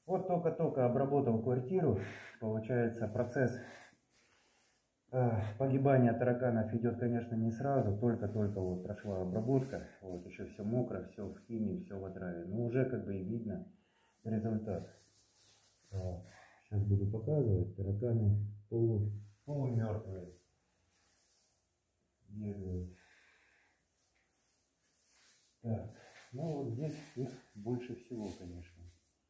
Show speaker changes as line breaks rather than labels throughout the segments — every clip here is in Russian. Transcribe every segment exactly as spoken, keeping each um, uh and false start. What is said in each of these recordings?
Вот только-только обработал квартиру. Получается, процесс э, погибания тараканов идет, конечно, не сразу. Только-только вот прошла обработка. Вот еще все мокро, все в химии, все в отраве. Но уже как бы и видно результат. Вот. Сейчас буду показывать. Тараканы полу, полумертвые. Бегают. Так, ну вот здесь их больше всего, конечно.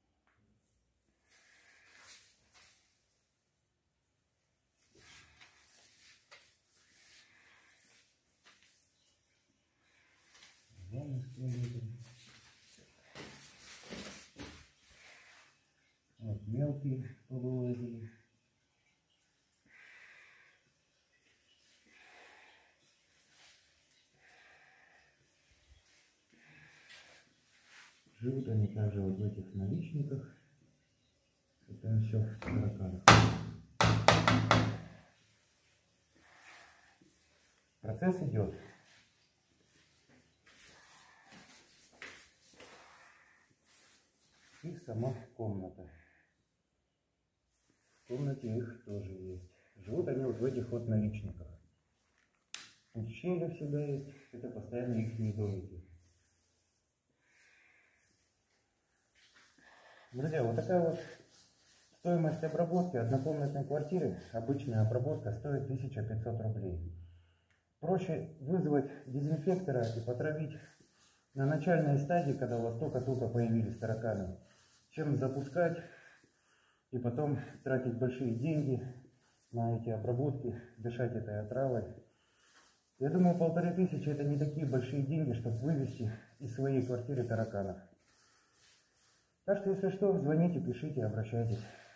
Вот мелкие повылазили. Живут они также вот в этих наличниках. Это все в тараканах. Процесс идет. И сама комната. В комнате их тоже есть. Живут они вот в этих вот наличниках. Тут щели всегда есть. Это постоянно их домики. Друзья, вот такая вот стоимость обработки однокомнатной квартиры. Обычная обработка стоит тысяча пятьсот рублей. Проще вызвать дезинфектора и потравить на начальной стадии, когда у вас только-только появились тараканы, чем запускать и потом тратить большие деньги на эти обработки, дышать этой отравой. Я думаю, полторы тысячи это не такие большие деньги, чтобы вывести из своей квартиры тараканов. Так что, если что, звоните, пишите, обращайтесь.